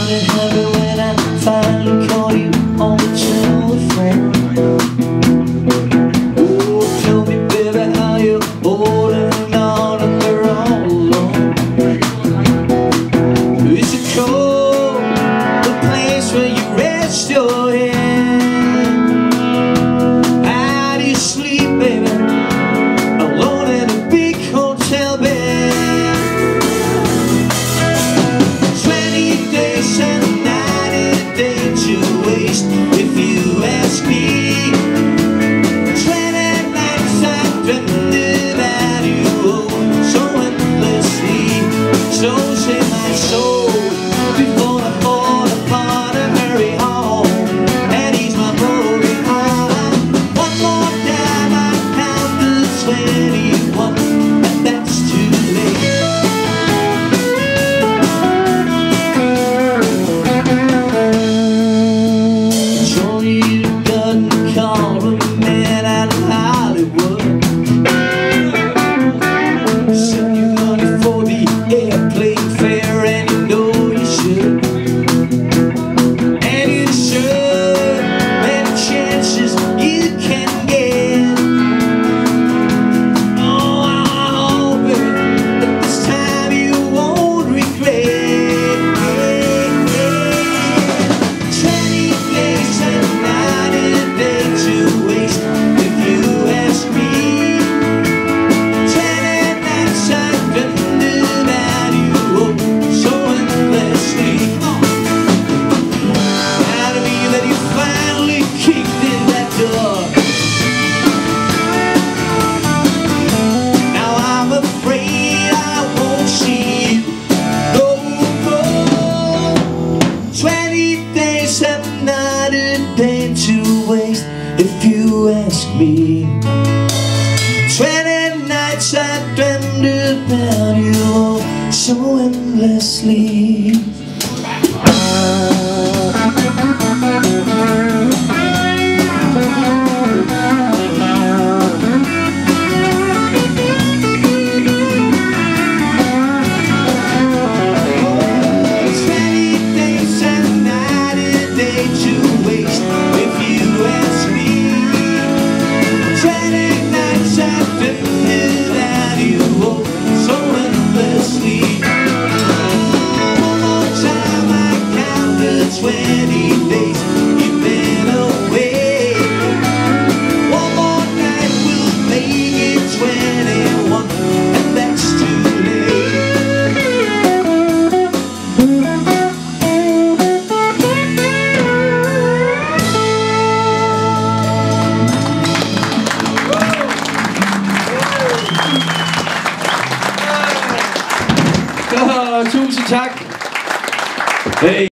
it heaven when I finally call you on to a friend. Oh, tell me baby how you're holding on and they're all alone. Is it cold, the place where you rest your head? How do you sleep, baby, alone in a big hotel bed? 20 days and 90 days to waste, if you ask me. 20 nights I've dreamed about you, oh, so endlessly. So say my soul before I fall apart and hurry home and ease my broken heart. One more time I count to 21, and that's too late. Sure you got a call from a man out of Hollywood. Send you money for the airplane fare, and you know you should. And you should. Many chances you can get. Oh, I hope it, that this time you won't regret. 20 days and 90 days to waste, if you ask me. 20 nights I've dreamed about you, oh, so endlessly. Proud of me that you finally kicked in that door. Now I'm afraid I won't see you no more. 20 days and 90 days to waste, if you ask me. 20 nights I dreamed about you, oh, so endlessly. Tusind tak. Hey.